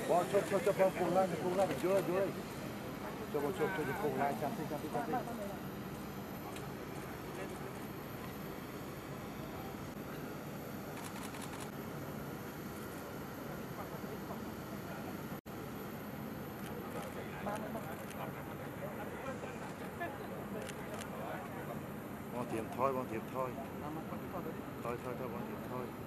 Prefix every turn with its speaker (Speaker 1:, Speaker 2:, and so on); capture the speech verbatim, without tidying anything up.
Speaker 1: Bon, coba coba coba pulang, pulang, jual, jual. Coba coba coba pulang, cantik, cantik, cantik. Bon, tiệm thôi, bon tiệm thôi. Thôi thôi thôi, bon tiệm thôi.